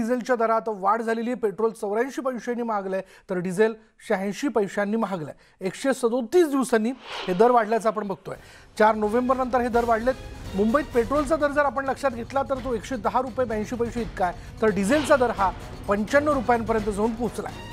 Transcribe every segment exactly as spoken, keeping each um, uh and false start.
डिझेलच्या दरात वाढ झालेली आहे। पेट्रोल चौऱ्याऐंशी पैशांनी महागलंय तर डिझेल शहाऐंशी पैशांनी महागलंय। एकशे सदोतीस दिवसांनी हे दर वाढल्याचं आपण बघतोय। चार नोव्हेंबर नंतर हे दर वाढलेत। मुंबईत पेट्रोलचा दर जर आपण लक्षात घेतला तर तो एकशे दहा रुपये ब्याऐंशी पैसे इतका आहे, तर डिझेलचा दर हा पंच्याण्णव रुपयांपर्यंत जाऊन पोहोचलाय।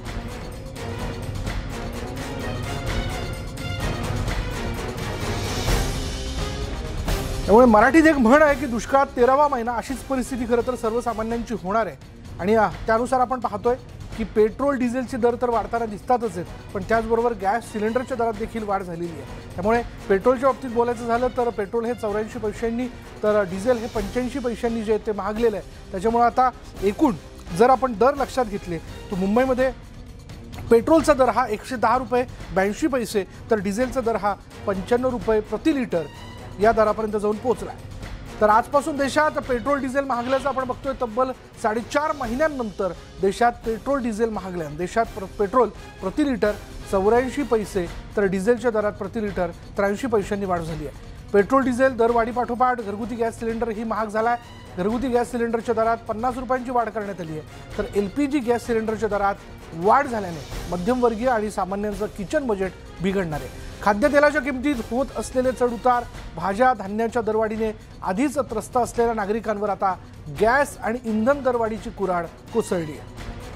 त्यामुळे मराठीत एक म्हण आहे की दुष्काळात तेरावा महिना, अशीच परिस्थिती खरं तर सर्वसामान्यांची होणार आहे। आणि त्यानुसार आपण पाहतोय की पेट्रोल डिझेलचे दर तर वाढताना दिसतातच आहेत, पण त्याचबरोबर गॅस सिलेंडरच्या दरात देखील वाढ झालेली आहे। त्यामुळे पेट्रोलच्या बाबतीत बोलायचं झालं तर पेट्रोल हे चौऱ्याऐंशी पैशांनी तर डिझेल हे पंच्याऐंशी पैशांनी जे ते महागलेलं आहे। त्याच्यामुळे आता एकूण जर आपण दर लक्षात घेतले तर मुंबईमध्ये पेट्रोलचा दर हा एकशे दहा रुपये ब्याऐंशी पैसे तर डिझेलचा दर हा पंच्याण्णव रुपये प्रति लिटर या दरापर्यंत जाऊन पोहोचलाय। तर आजपासून देशात पेट्रोल डिझेल महागल्याचं आपण बघतोय। तब्बल साडेचार महिन्यांनंतर देशात पेट्रोल डिझेल महागल्यानं देशात पेट्रोल प्रति लिटर चौऱ्याऐंशी पैसे तर डिझेलच्या दरात प्रति लिटर त्र्याऐंशी पैशांनी वाढ झाली आहे। पेट्रोल डिझेल दरवाढीपाठोपाठ घरगुती गॅस सिलेंडरही महाग झाला आहे। घरगुती गॅस सिलेंडरच्या दरात पन्नास रुपयांची वाढ करण्यात आली आहे, तर एल पी जी गॅस सिलेंडरच्या दरात वाढ झाल्याने मध्यमवर्गीय आणि सामान्यांचं किचन बजेट बिघडणार आहे। खाद्यतेलाच्या किमतीत होत असलेले चढउतार, भाज्या धान्याच्या दरवाढीने आधीच त्रस्त असलेल्या नागरिकांवर आता गॅस आणि इंधन दरवाढीची कुऱ्हाड कोसळली आहे।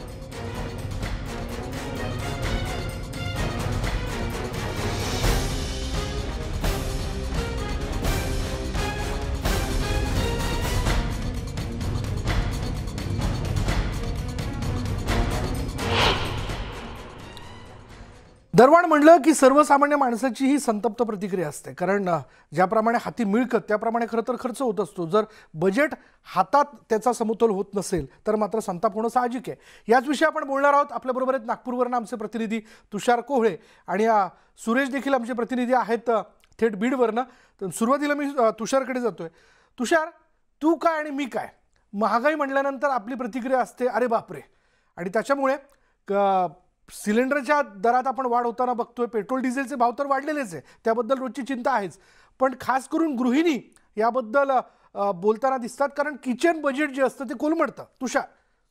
दरवाढ म्हणलं की सर्वसामान्य माणसाची ही संतप्त प्रतिक्रिया असते, कारण ज्याप्रमाणे हाती मिळकत त्याप्रमाणे खरं तर खर्च होत असतो। जर बजेट हातात त्याचा समतोल होत नसेल तर मात्र संताप होणं साहजिक आहे। याच विषयी आपण बोलणार आहोत। आपल्याबरोबर आहेत नागपूरवरून आमचे प्रतिनिधी तुषार कोहळे आणि सुरेश देखील आमचे प्रतिनिधी आहेत थेट बीडवरनं। तर सुरुवातीला मी तुषारकडे जातोय। तुषार, तू काय आणि मी काय, महागाई म्हटल्यानंतर आपली प्रतिक्रिया असते अरे बापरे, आणि त्याच्यामुळे सिलेंडरच्या दरात आपण वाढ होताना बघतोय। पेट्रोल डिझेलचे भाव तर वाढलेलेच आहे, त्याबद्दल रोजची चिंता आहेच, पण खास करून गृहिणी याबद्दल बोलताना दिसतात, कारण किचन बजेट जे असतं ते कोलमडतं। तुषार,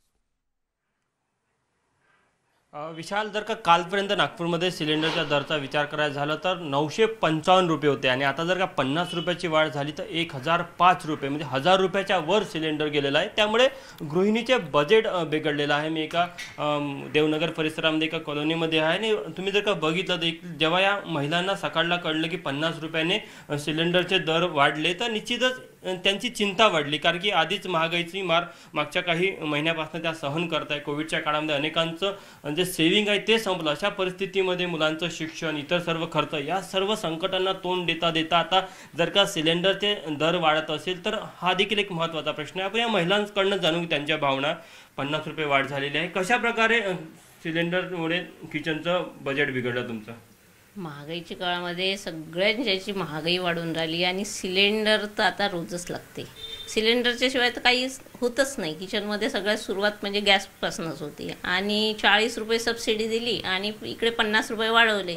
विशाल, जर का कालपर्यंत नागपूरमध्ये सिलेंडरच्या दरचा विचार करायचा झाला तर नऊशे पंचावन्न रुपये होते, आणि आता जर का पन्नास रुपयाची वाढ झाली तर एक हजार पाच रुपये म्हणजे हजार रुपयाच्या वर सिलेंडर गेलेला आहे। त्यामुळे गृहिणीचे बजेट बिघडलेलं आहे। मी एका देवनगर परिसरामध्ये एका कॉलनीमध्ये आहे, आणि तुम्ही जर का बघितलं तर जेव्हा या महिलांना सकाळला कळलं की पन्नास रुपयाने सिलेंडरचे दर वाढले तर निश्चितच त्यांची चिंता वाढली, कारण की आधीच महागाईची मार मागच्या काही महिन्यापासून त्या सहन करत आहे। कोविडच्या काळामध्ये अनेकांचं जे सेव्हिंग आहे ते संपलं। अशा परिस्थितीमध्ये मुलांचं शिक्षण, इतर सर्व खर्च, या सर्व संकटांना तोंड देता देता आता जर का सिलेंडरचे दर वाढत असेल तर हा देखील एक महत्त्वाचा प्रश्न आहे। आपण या महिलांकडनं जाणून की त्यांच्या भावना। पन्नास रुपये वाढ झालेली आहे, कशा प्रकारे सिलेंडरमुळे किचनचं बजेट बिघडलं तुमचं? महागाईच्या काळामध्ये सगळ्यांची महागाई वाढून राहिली, आणि सिलेंडर तर आता रोजच लागते। सिलेंडरच्या शिवाय तर काहीच होतच नाही किचनमध्ये। सगळ्यात सुरुवात म्हणजे गॅसपासूनच होती, आणि चाळीस रुपये सबसिडी दिली आणि इकडे पन्नास रुपये वाढवले।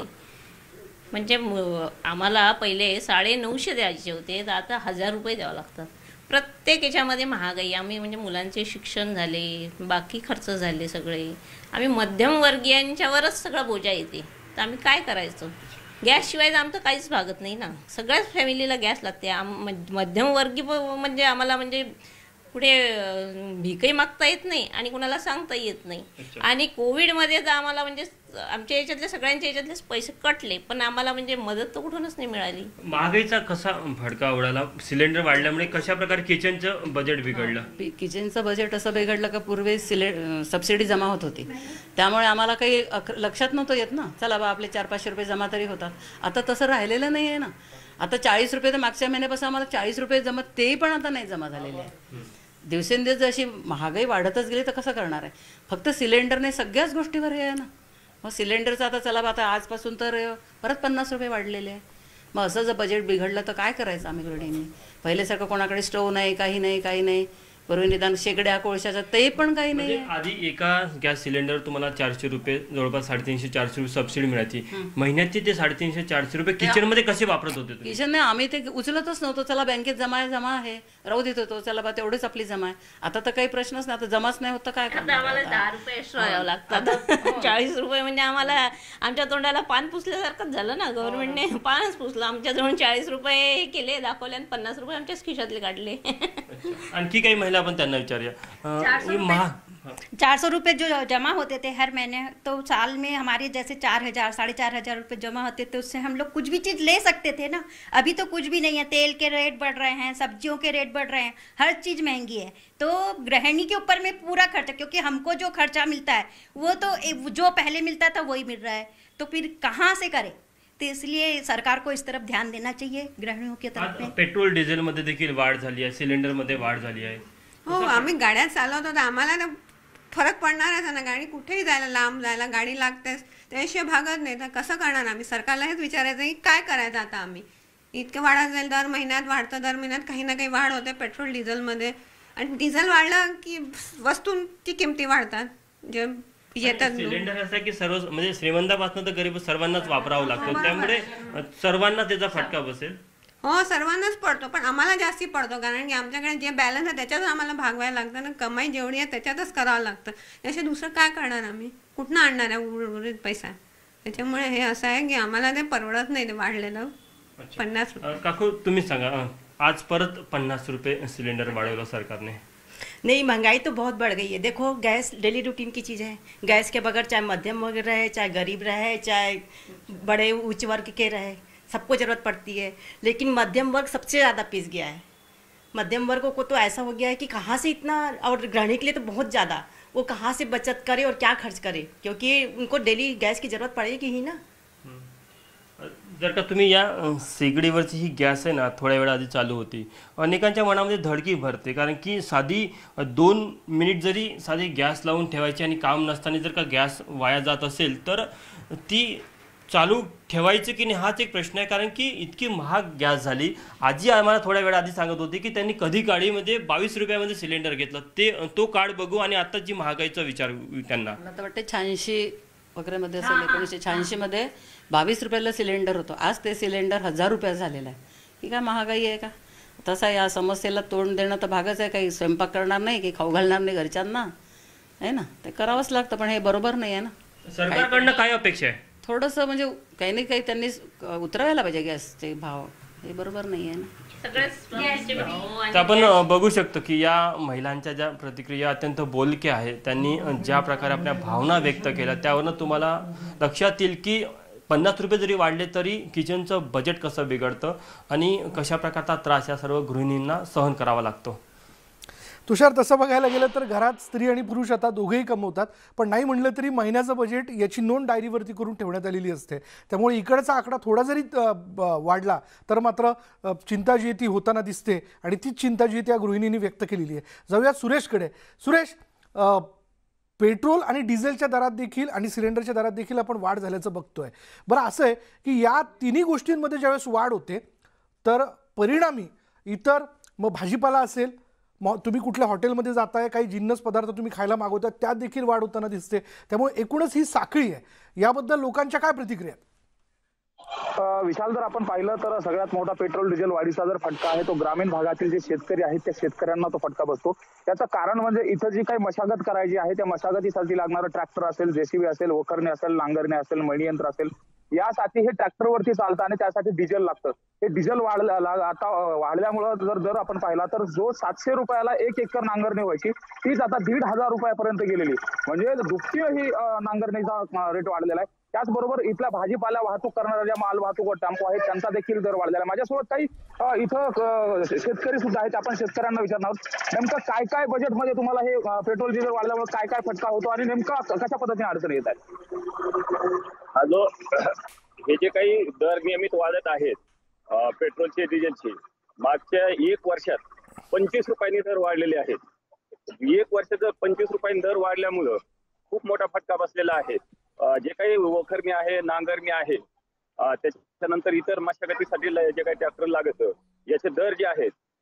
म्हणजे आम्हाला पहिले साडे नऊशे द्यायचे होते, तर आता हजार रुपये द्यावं लागतात। प्रत्येक याच्यामध्ये महागाई। आम्ही म्हणजे मुलांचे शिक्षण झाले, बाकी खर्च झाले सगळे, आम्ही मध्यमवर्गीयांच्यावरच सगळा बोजा येते, तर आम्ही काय करायचं? गॅसशिवाय तर आमचं काहीच भागत नाही ना। सगळ्याच फॅमिलीला गॅस लागते। आम मध्यमवर्गीय म्हणजे आम्हाला म्हणजे कुठे भीकही मागता येत नाही आणि कुणाला सांगता येत नाही। आणि कोविडमध्ये तर आम्हाला म्हणजे आमच्या याच्यातले सगळ्यांच्या याच्यातलेच पैसे कटले, पण आम्हाला म्हणजे मदत तर कुठूनच नाही मिळाली। महागाईचा कसा भडका उडाला? सिलेंडर वाढल्यामुळे कशा प्रकारे किचनचं बजेट बिघडलं? किचनचं बजेट असं बिघडलं का पूर्वी सिले सबसिडी जमा होत होती, त्यामुळे आम्हाला काही लक्षात नव्हतं येत ना, चला बा आपले चार पाचशे रुपये जमा तरी होतात। आता तसं राहिलेलं नाही आहे ना। आता चाळीस रुपये तर मागच्या महिन्यापासून आम्हाला चाळीस रुपये जमा, ते पण आता नाही जमा झालेले आहे। दिवसेंदिवस जशी महागाई वाढतच गेली तर कसं करणार आहे? फक्त सिलेंडरने सगळ्याच गोष्टीवर हे आहे ना। मग सिलेंडरचं आता चला बा आता आजपासून तर परत पन्नास रुपये वाढलेले आहे। मग असं जर बजेट बिघडलं तर काय करायचं आम्ही गृहिणींनी? पहिल्यासारखं कोणाकडे स्टोव नाही, काही नाही काही नाही, पूर्वी निदान शेगड्या कोळशाच्या ते पण काही नाही म्हणजे आधी एका गॅस सिलेंडर तुम्हाला चारशे रुपये जवळपास साडेतीनशे चारशे रुपये सबसिडी मिळायची, महिन्याची ते साडेतीनशे चारशे रुपये किचन मध्ये कसे वापरत होते तुम्ही? किचन नाही, आम्ही ते उचलतच नव्हतो. चला बँकेत जमा आहे जमा आहे राहू देत होतो, चला बा तेवढीच आपली जमा आहे. आता तर काही प्रश्नच नाही, आता जमाच नाही होत काय आता करणार आम्हाला दहा रुपये एक्स्ट्रा द्यावं लागतात. चाळीस रुपये म्हणजे आम्हाला आमच्या तोंडाला पान पुसल्यासारखंच झालं ना. गव्हर्नमेंटने पानच पुसलं आमच्याजवळ. चाळीस रुपये केले दाखवले आणि पन्नास रुपये आमच्याच खिशातले काढले. आणखी काही महिला पण त्यांना विचारूया. अं, ये महा चार सौ रुपये जो जमा होते थे हर महीने, तो साल में हमारे जैसे चार हजार साढ़े चार हजार रुपये जमा होते थे, उससे हम लोग कुछ भी चीज़ ले सकते थे ना. अभी तो कुछ भी नहीं है. तेल के रेट बढ़ रहे हैं, सब्जियों के रेट बढ़ रहे हैं, हर चीज़ महंगी है. तो गृहिणी के ऊपर में पूरा खर्चा, क्योंकि हमको जो खर्चा मिलता है वो तो जो पहले मिलता था वही मिल रहा है, तो फिर कहाँ से करें. तो इसलिए सरकार को इस तरफ ध्यान देना चाहिए गृहिणियों की तरफ में. पेट्रोल डिझेल मध्ये देखील वाढ झाली आहे, सिलेंडर मध्ये वाढ झाली आहे. हो, आम्ही गाड्या चालवतो तर आम्हाला ना फरक पडणारच ना. गाडी कुठेही जायला, लांब जायला गाडी लागतेच, त्याशिवाय भागत नाही. तर कसं करणार आम्ही? सरकारला हेच विचारायचं की काय करायचं आता आम्ही. इतकं वाढत जाईल, दर महिन्यात वाढतं, दर महिन्यात काही ना काही वाढ होते पेट्रोल डिझेलमध्ये. आणि डिझेल वाढलं की वस्तूंची किमती वाढतात जे येतात. सिलेंडर असं की सर्व म्हणजे श्रीमंतापासून तर गरीब सर्वांनाच वापरावं लागतं, त्यामुळे सर्वांना त्याचा फटका बसेल. हो, सर्वांनाच पडतो, पण आम्हाला जास्ती पडतो, कारण की आमच्याकडे जे बॅलन्स आहे त्याच्यातच आम्हाला भागवायला लागतं ना. कमाई जेवढी आहे त्याच्यातच करावं लागतं. त्याशिवाय दुसरं काय करणार आम्ही? कुठनं आणणार आहे उर्वरित पैसा? त्याच्यामुळे हे असं आहे की आम्हाला ते परवडत नाही ते वाढलेलं पन्नास रुपये. काकू तुम्ही सांगा, अं, आज परत पन्नास रुपये सिलेंडर वाढवलं सरकारने. नहीं, महंगाई तो बहुत बढ़ गई है. देखो, गैस डेली रूटीन की चीज़ है. गैस के बगैर चाहे मध्यम वर्ग रहे, चाहे गरीब रहे, चाहे बड़े उच्च वर्ग के रहे, सबको ज़रूरत पड़ती है. लेकिन मध्यम वर्ग सबसे ज़्यादा पिस गया है. मध्यम वर्गों को तो ऐसा हो गया है कि कहाँ से इतना, और गृहिणी के लिए तो बहुत ज़्यादा, वो कहाँ से बचत करे और क्या खर्च करे, क्योंकि उनको डेली गैस की ज़रूरत पड़ेगी ही ना. जर का तुम्ही या अं, शेगडीवरची ही गॅस आहे ना, थोड्या वेळा आधी चालू होती, अनेकांच्या मनामध्ये धडकी भरते, कारण की साधी अं, दोन मिनिट जरी साधी गॅस लावून ठेवायची आणि काम नसताना जर का गॅस वाया जात असेल तर ती चालू ठेवायची की नाही हाच एक प्रश्न आहे. कारण की इतकी महाग गॅस झाली. आजी आम्हाला थोड्या वेळा आधी सांगत होती की त्यांनी कधी काळीमध्ये बावीस रुपयामध्ये सिलेंडर घेतलं, ते तो काळ बघू आणि आता जी महागाईचा विचार त्यांना. मला तर वाटते शहाऐंशी वगैरे मध्ये असेल, एकोणीसशे शहाऐंशी मध्ये बावीस रुपयाला सिलेंडर होतं. आज ते सिलेंडर हजार रुपया झालेलं आहे. ही काय महागाई आहे का? तसा या समस्येला तोंड देणं तर भागच आहे. काही स्वयंपाक करणार नाही, काही खाऊ घालणार नाही घरच्यांना, आहे ना. ते करावंच लागतं, पण हे बरोबर नाही आहे ना. सरकारकडनं काय अपेक्षा आहे? थोडंसं म्हणजे काही नाही काही त्यांनी उतरवायला पाहिजे गॅसचे भाव. हे बरोबर नाही आहे ना. तर आपण अ, बघू शकतो की या महिलांच्या ज्या प्रतिक्रिया अत्यंत बोलक्या आहेत, त्यांनी अ, ज्या प्रकारे आपल्या भावना व्यक्त केल्या त्यावरनं तुम्हाला लक्षात येईल की पन्नास रुपये जरी वाढले तरी किचनचं बजेट कसं बिघडतं आणि कशा प्रकारचा त्रास या सर्व गृहिणींना सहन करावा लागतो. तुषार, तसं बघायला गेलं तर घरात स्त्री आणि पुरुष आता दोघेही कमवतात, पण नाही म्हणलं तरी महिन्याचं बजेट याची नोंद डायरीवरती करून ठेवण्यात आलेली असते. त्यामुळे इकडचा आकडा थोडा जरी अ, ब- वाढला तर मात्र अ, चिंता जी आहे ती होताना दिसते आणि तीच चिंता जी आहे त्या गृहिणींनी व्यक्त केलेली आहे. जाऊया सुरेशकडे. सुरेश, अ, पेट्रोल आणि डिझेलच्या दरात देखील आणि सिलेंडरच्या दरात देखील आपण वाढ झाल्याचं बघतोय. बरं, असं आहे की या तिन्ही गोष्टींमध्ये ज्यावेळेस वाढ होते तर परिणामी इतर मग भाजीपाला असेल, मग तुम्ही कुठल्या हॉटेलमध्ये जाताय, काही जिन्नस पदार्थ तुम्ही खायला मागवताय, त्यात देखील वाढ होताना दिसते. त्यामुळे एकूणच ही साखळी आहे. याबद्दल लोकांच्या काय प्रतिक्रिया आहेत? विशाल, जर आपण पाहिलं तर सगळ्यात मोठा पेट्रोल डिझेल वाढीचा जर फटका आहे तो ग्रामीण भागातील जे शेतकरी आहेत त्या शेतकऱ्यांना तो फटका बसतो. त्याचं कारण म्हणजे इथं जी काही मशागत करायची आहे त्या मशागतीसाठी लागणारं ट्रॅक्टर असेल, जेसीबी असेल, वखरणे असेल, नांगरणे असेल, मळणी यंत्र असेल, यासाठी हे ट्रॅक्टरवरती चालतं आणि त्यासाठी डिझेल लागतं. हे डिझेल वाढलं आता वाढल्यामुळं जर दर आपण पाहिला तर जो सातशे रुपयाला एक एकर नांगरणी व्हायची तीच आता दीड हजार रुपयापर्यंत गेलेली, म्हणजे दुपटी ही नांगरणीचा रेट वाढलेला आहे. त्याचबरोबर इथल्या भाजीपाला वाहतूक करणाऱ्या ज्या माल वाहतूक टेम्पो आहेत त्यांचा देखील दर वाढलेला आहे. माझ्यासोबत काही इथं शेतकरी सुद्धा आहेत, आपण शेतकऱ्यांना विचारणार आहोत नेमकं काय काय बजेटमध्ये तुम्हाला हे पेट्रोल डिझेल वाढल्यामुळे काय काय फटका होतो आणि नेमका कशा पद्धतीने अडचणी येत आहेत. हॅलो, हे जे काही दर नियमित वाढत आहेत पेट्रोलचे डिझेलचे, मागच्या एक वर्षात पंचवीस रुपयांनी दर वाढलेले आहेत. एक वर्षाचं पंचवीस रुपयांनी दर वाढल्यामुळं खूप मोठा फटका बसलेला आहे. जे काही वखरणी आहे, नांगरणी आहे, त्याच्यानंतर इतर मशागतीसाठी जे काही ट्रॅक्टर लागत याचे दर जे आहेत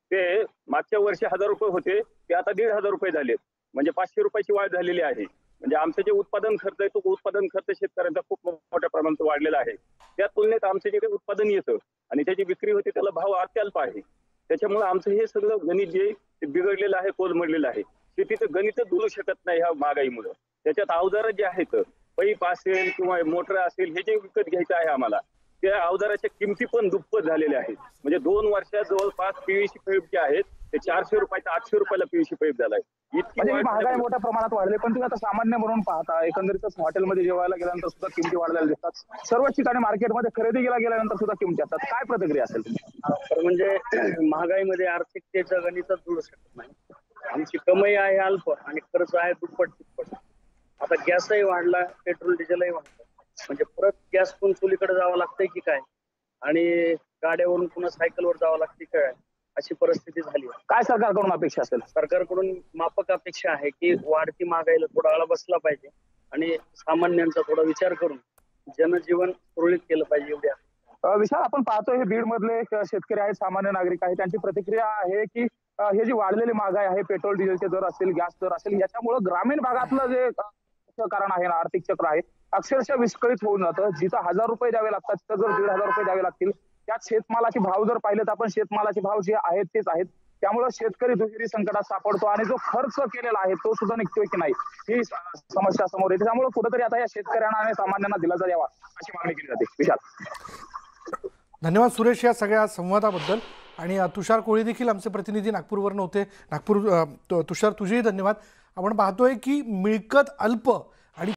ते मागच्या वर्षी हजार रुपये होते ते आता दीड हजार रुपये झालेत. म्हणजे पाचशे रुपयाची वाढ झालेली आहे. म्हणजे आमचं जे उत्पादन खर्च आहे तो उत्पादन खर्च शेतकऱ्यांचा खूप मोठ्या प्रमाणात वाढलेला आहे. त्या तुलनेत आमचं जे काही उत्पादन येतं आणि त्याची विक्री होते त्याला भाव अत्यल्प आहे. त्याच्यामुळे आमचं हे सगळं गणित जे बिघडलेलं आहे, कोलमडलेलं आहे. शेतीचं गणितच बोलू शकत नाही ह्या महागाईमुळे. त्याच्यात अवजारं जे आहेत, पाईप असेल किंवा मोटर असेल, हे जे विकत घ्यायचं आहे आम्हाला, त्या अवजाराच्या किमती पण दुप्पट झालेल्या आहेत. म्हणजे दोन वर्षात जवळपास पीव्हीसी पाईप जे आहेत ते चारशे रुपयाचा आठशे रुपयाला पीव्हीसी पाईप झालाय. म्हणजे ही महागाई मोठ्या प्रमाणात वाढली. पण तुम्ही आता सामान्य म्हणून पाहता, एकंदरीतच हॉटेलमध्ये जेवायला गेल्यानंतर सुद्धा किमती वाढलेल्या दिसतात. सर्वच ठिकाणी मार्केटमध्ये खरेदीला गेल्यानंतर सुद्धा किमती असतात. काय प्रतिक्रिया असेल? तर म्हणजे महागाईमध्ये आर्थिकतेचं गणितच जुळू शकत नाही. आमची कमाई आहे अल्प आणि खर्च आहे दुप्पट तिप्पट. आता गॅसही वाढला, पेट्रोल डिझेलही वाढलं. म्हणजे परत गॅस पण चुलीकडे जावं लागतंय की काय, आणि गाड्यावरून पुन्हा सायकलवर जावं लागते काय, अशी परिस्थिती झाली. काय सरकारकडून अपेक्षा असेल? सरकारकडून माफक अपेक्षा आहे की वाढती महागाईला थोडा आळा बसला पाहिजे आणि सामान्यांचा थोडा विचार करून जनजीवन सुरळीत केलं पाहिजे. एवढ्या विशाल, आपण पाहतोय हे बीड मधले शेतकरी आहेत, सामान्य नागरिक आहेत, त्यांची प्रतिक्रिया आहे की हे जी वाढलेली महागाई आहे, पेट्रोल डिझेलचे दर असतील, गॅस दर असेल, याच्यामुळे ग्रामीण भागातलं जे कारण आहे ना, आर्थिक चक्र आहे, अक्षरशः विस्कळीत होऊन जातं. जिथं हजार रुपये द्यावे लागतात तिथं जर दीड हजार रुपये द्यावे लागतील. त्यात शेतमालाचे भाव जर पाहिले तर आपण शेतमालाचे भाव जे आहेत तेच आहेत. त्यामुळे शेतकरी दुहेरी संकटात सापडतो आणि जो खर्च केलेला आहे तो सुद्धा निघतोय की नाही, ही समस्या समोर येते. त्यामुळे कुठेतरी आता या शेतकऱ्यांना आणि सामान्यांना दिलासा द्यावा अशी मागणी केली जाते. विशाल, धन्यवाद सुरेश या सगळ्या संवादाबद्दल. आणि तुषार कोळी देखील आमचे प्रतिनिधी नागपूरवर नव्हते. नागपूर तुषार, तुझेही धन्यवाद. आपण पाहतोय की मिळकत अल्प